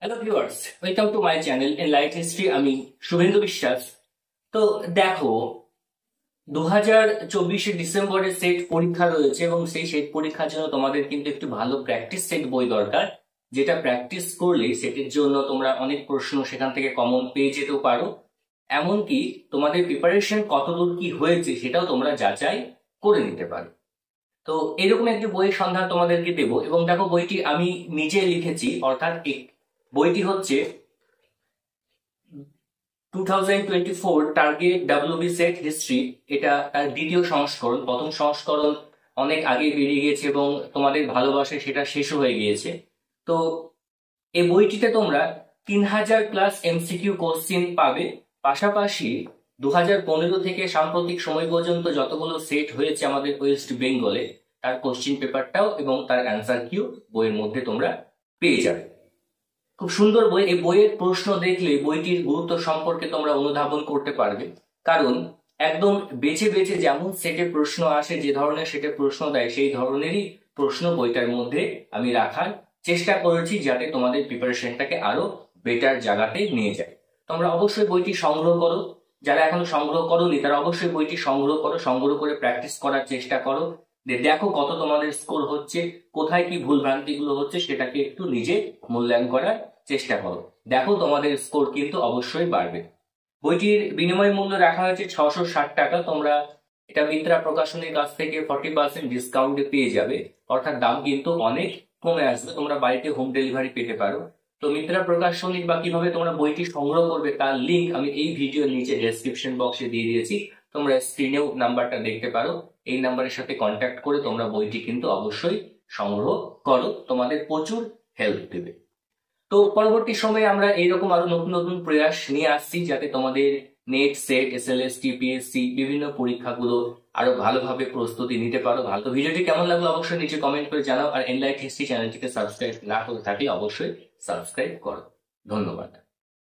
Hello viewers, welcome to my channel Enlight history. আমি শুভেন্দু বিশ্বাস। তো দেখো, 2024 ডিসেম্বরে সেট পরীক্ষা রয়েছে এবং সেই সেট পরীক্ষার জন্য তোমাদের কিন্তু একটু ভালো প্র্যাকটিস সেট বই দরকার, যেটা প্র্যাকটিস করলে সেটের জন্য তোমরা অনেক প্রশ্ন সেখান থেকে কমন পেয়ে যেতেও পারো। এমনকি তোমাদের প্রিপারেশন কতদূর কি হয়েছে সেটাও তোমরা যাচাই করে নিতে পারো। তো এরকম একটি বইয়ের সন্ধান তোমাদেরকে দেবো এবং দেখো, বইটি আমি নিজে লিখেছি, অর্থাৎ বইটি হচ্ছে 2024 টার্গেট ডাব্লিউবি সেট হিস্ট্রি। এটা তার দ্বিতীয় সংস্করণ। প্রথম সংস্করণ অনেক আগে বেরিয়ে গেছে এবং তোমাদের ভালোবাসায় সেটা শেষ হয়ে গিয়েছে। তো এই বইটিতে তোমরা 3000+ এমসিকিউ কোশ্চিন পাবে। পাশাপাশি 2015 থেকে সাম্প্রতিক সময় পর্যন্ত যতগুলো সেট হয়েছে আমাদের ওয়েস্ট বেঙ্গলে, তার কোশ্চিন পেপারটাও এবং তার অ্যান্সার কিউ বইয়ের মধ্যে তোমরা পেয়ে যাবে। খুব সুন্দর বই। এই বইয়ের প্রশ্ন দেখলে বইটির গুরুত্ব সম্পর্কে তোমরা অনুধাবন করতে পারবে, কারণ একদম বেছে বেছে যেমন সেটে প্রশ্ন আসে, যে ধরনের সেটে প্রশ্ন দেয় সেই ধরনেরই প্রশ্ন বইটার মধ্যে আমি রাখার চেষ্টা করেছি, যাতে তোমাদের প্রিপারেশনটাকে আরো বেটার জায়গাতে নিয়ে যায়। তোমরা অবশ্যই বইটি সংগ্রহ করো। যারা এখনো সংগ্রহ করোনি তারা অবশ্যই বইটি সংগ্রহ করো, সংগ্রহ করে প্র্যাকটিস করার চেষ্টা করো। দেখো কত তোমাদের স্কোর হচ্ছে, কোথায় কি ভুল ভ্রান্তি গুলো হচ্ছে সেটাকে একটু নিজে মূল্যায়ন করার চেষ্টা করো। দেখো তোমাদের স্কোর কিন্তু অবশ্যই বাড়বে। বইটির বিনিময় মূল্য রাখা হয়েছে 660 টাকা। তোমরা এটা মিত্রা প্রকাশনীর কাছ থেকে 40% ডিসকাউন্টে পেয়ে যাবে, অর্থাৎ দাম কিন্তু অনেক কমে আসবে। তোমরা বাড়িতে হোম ডেলিভারি পেতে পারো। তো মিত্রা প্রকাশনীর বা কিভাবে তোমরা বইটি সংগ্রহ করবে তার লিঙ্ক আমি এই ভিডিওর নিচে ডেসক্রিপশন বক্সে দিয়ে দিয়েছি। তোমরা স্ক্রিনেও নাম্বারটা দেখতে পারো। এই নাম্বারের সাথে কন্ট্যাক্ট করে তোমরা বইটি কিন্তু অবশ্যই সংগ্রহ করো, তোমাদের প্রচুর হেল্প দেবে। তো পরবর্তী সময়ে আমরা এইরকম আরো নতুন নতুন প্রয়াস নিয়ে আসছি, যাতে তোমাদের নেট, সেট, এসএলএস, টিপিএসসি বিভিন্ন পরীক্ষাগুলো আরো ভালোভাবে প্রস্তুতি নিতে পারো। ভালো। ভিডিওটি কেমন লাগলো অবশ্যই নিচে কমেন্ট করে জানাও। আর এনলাইট হিস্ট্রি চ্যানেলটিকে সাবস্ক্রাইব না করে থাকলে অবশ্যই সাবস্ক্রাইব করো। ধন্যবাদ।